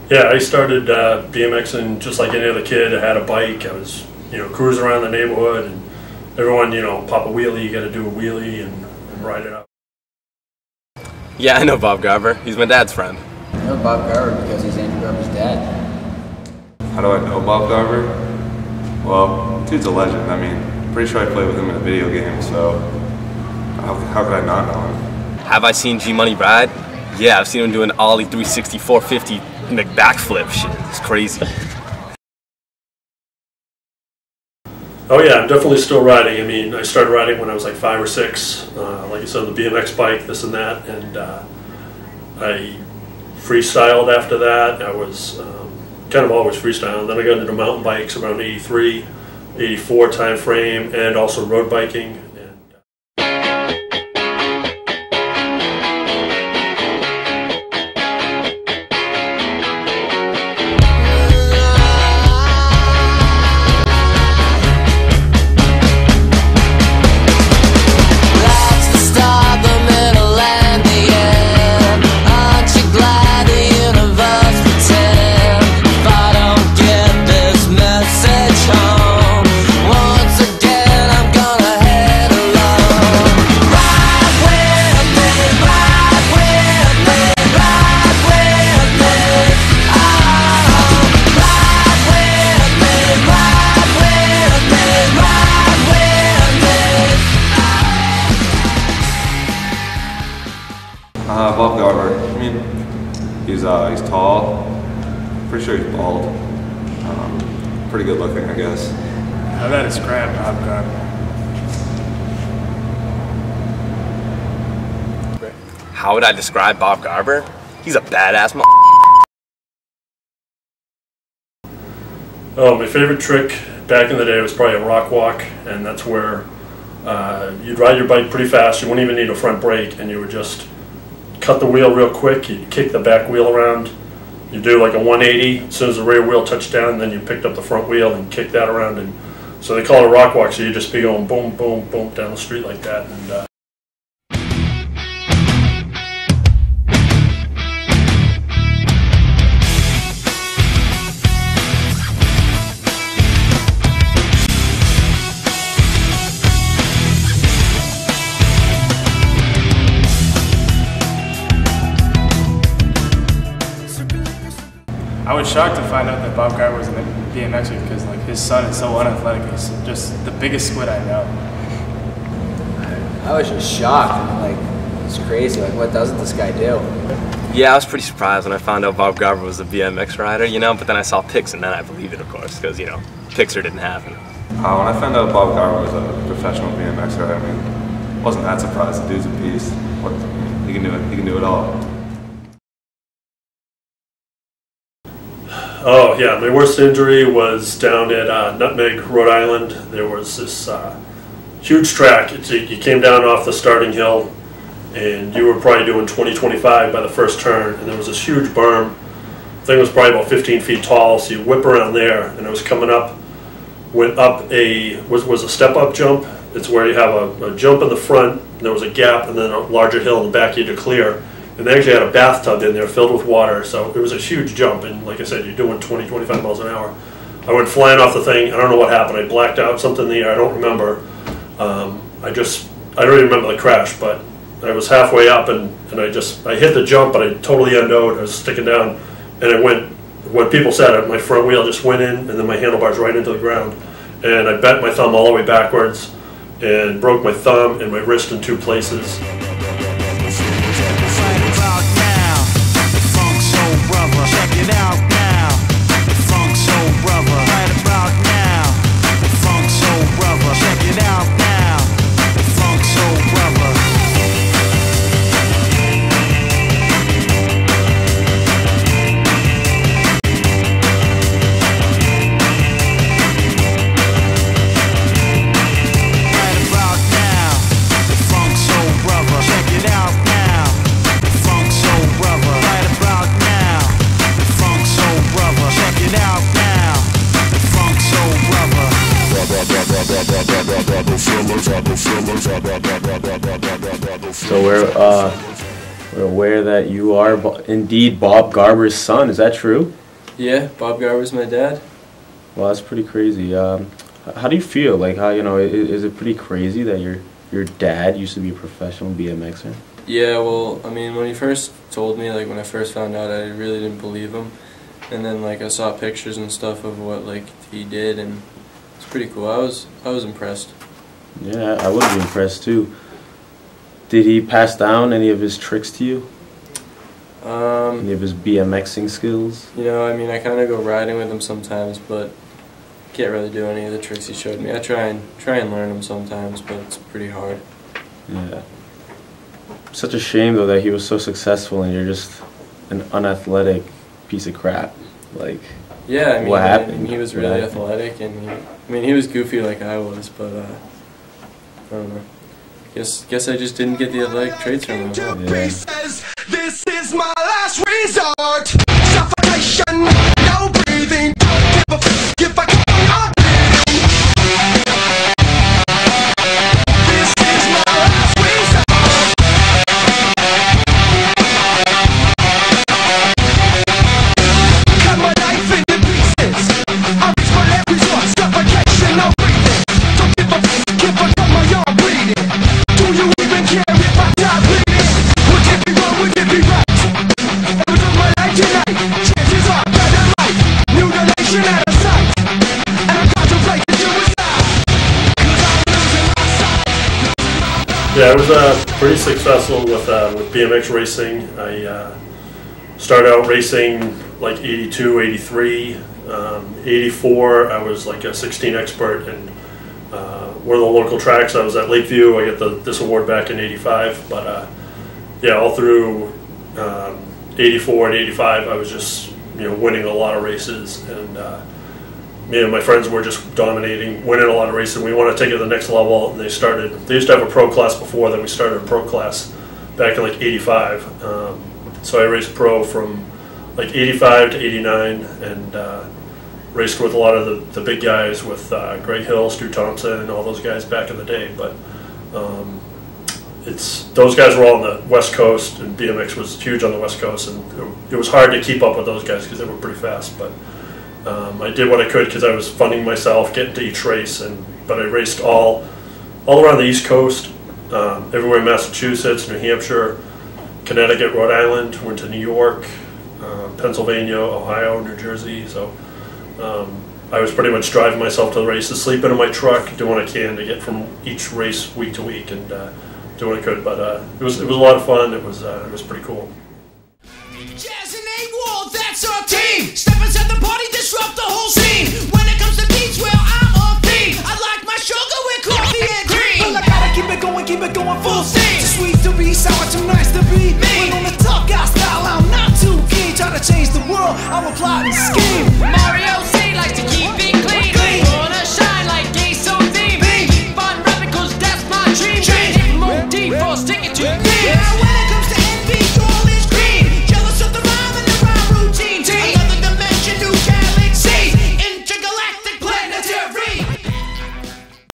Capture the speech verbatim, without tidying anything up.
Yeah, I started uh, BMXing just like any other kid. I had a bike. I was, you know, cruising around the neighborhood, and everyone, you know, pop a wheelie, you got to do a wheelie and, and ride it up. Yeah, I know Bob Garber. He's my dad's friend. I know Bob Garber because he's Andrew Garber's dad. How do I know Bob Garber? Well, dude's a legend. I mean, pretty sure I played with him in a video game, so how, how could I not know him? Have I seen G Money ride? Yeah, I've seen him doing ollie three sixty, four fifty, and the backflip shit. It's crazy. Oh yeah, I'm definitely still riding. I mean, I started riding when I was like five or six. Uh, like I said, on the B M X bike, this and that, and uh, I freestyled after that. I was um, kind of always freestyling. Then I got into mountain bikes around eighty-three, eighty-four time frame, and also road biking. Uh, Bob Garber. I mean, he's uh, he's tall. Pretty sure he's bald. Um, pretty good looking, I guess. How about describe Bob Garber? How would I describe Bob Garber? He's a badass mo- Oh, my favorite trick back in the day was probably a rock walk, and that's where uh, you'd ride your bike pretty fast. You wouldn't even need a front brake, and you would just cut the wheel real quick. You'd kick the back wheel around. You do like a one eighty. As soon as the rear wheel touched down, then you picked up the front wheel and kicked that around. And so they call it a rock walk. So you just be going boom, boom, boom down the street like that. And uh, I was shocked to find out that Bob Garber was in the B M X because like his son is so unathletic. He's just the biggest squid I know. I was just shocked. I mean, like, it's crazy. Like, what doesn't this guy do? Yeah, I was pretty surprised when I found out Bob Garber was a B M X rider, you know, but then I saw pics and then I believed it, of course, because, you know, Pixar didn't happen. Uh, when I found out Bob Garber was a professional B M X rider, I mean, wasn't that surprised. The dude's a beast. What, he can do it. He can do it all. oh yeah, my worst injury was down at uh, Nutmeg, Rhode Island. There was this uh, huge track. It's, you came down off the starting hill, and you were probably doing twenty, twenty-five by the first turn, and there was this huge berm. The thing was probably about fifteen feet tall, so you whip around there, and it was coming up, went up a, was, was a step-up jump. It's where you have a, a jump in the front, there was a gap, and then a larger hill in the back you had to clear. And they actually had a bathtub in there filled with water, so it was a huge jump, and like I said, you're doing twenty, twenty-five miles an hour. I went flying off the thing. I don't know what happened. I blacked out something in the air. I don't remember. Um, I just, I don't even remember the crash, but I was halfway up, and, and I just, I hit the jump, but I totally endoed. I was sticking down, and it went, what people said, my front wheel just went in, and then my handlebars right into the ground. And I bent my thumb all the way backwards, and broke my thumb and my wrist in two places. So we're uh, We're aware that you are Bo- indeed Bob Garber's son. Is that true? Yeah, Bob Garber's my dad. Well, that's pretty crazy. Um, h- how do you feel? Like, how you know, is, is it pretty crazy that your your dad used to be a professional BMXer? Yeah, well, I mean, when he first told me, like when I first found out, I really didn't believe him. And then like I saw pictures and stuff of what like he did, and it's pretty cool. I was I was impressed. Yeah, I would be impressed too. Did he pass down any of his tricks to you? Um, Any of his BMXing skills? you know, I mean, I kind of go riding with him sometimes, but can't really do any of the tricks he showed me. I try and try and learn them sometimes, but it's pretty hard. Yeah. Such a shame though that he was so successful and you're just an unathletic piece of crap. Like, Yeah, I mean, what I happened? mean, he was What really happened? athletic, and he, I mean, he was goofy like I was, but uh, I don't know. Guess guess I just didn't get the athletic traits from him. Huh? Yeah. This is my last resort. Suffocation, no breathing. Don't give a f if I carry on breathing. This is my last resort. Cut my life into pieces. I reach my last resort. Suffocation, no breathing. Don't give a f if I cut my arm bleeding. Do you even care if I die bleeding? Would it be wrong? Would it be right? Ever took my life tonight? Chances are better life. New donation out of sight. And I contemplate the suicide. Cause I'm losing my sight. Losing my life. Yeah, I was uh, pretty successful with uh, with B M X racing. I uh, started out racing like eighty-two, eighty-three, um, eighty-four. I was like a sixteen expert, and uh, one of the local tracks. I was at Lakeview. I got the, this award back in eighty-five. But uh, yeah, all through um, eighty-four and eighty-five, I was just you know winning a lot of races, and uh, me and my friends were just dominating, winning a lot of races. We want to take it to the next level, and they started. They used to have a pro class before, then we started a pro class back in like eighty-five. Um, so I raced pro from like eighty-five to eighty-nine, and uh, raced with a lot of the, the big guys, with uh, Greg Hill, Stu Thompson, and all those guys back in the day. But um, it's those guys were all on the West Coast, and B M X was huge on the West Coast, and it, it was hard to keep up with those guys because they were pretty fast. But um, I did what I could because I was funding myself, getting to each race, and but I raced all all around the East Coast, um, everywhere in Massachusetts, New Hampshire, Connecticut, Rhode Island. Went to New York, uh, Pennsylvania, Ohio, New Jersey. So um, I was pretty much driving myself to the races, sleeping in my truck, doing what I can to get from each race week to week, and uh, doing what I could. But uh, it was it was a lot of fun. It was uh, it was pretty cool.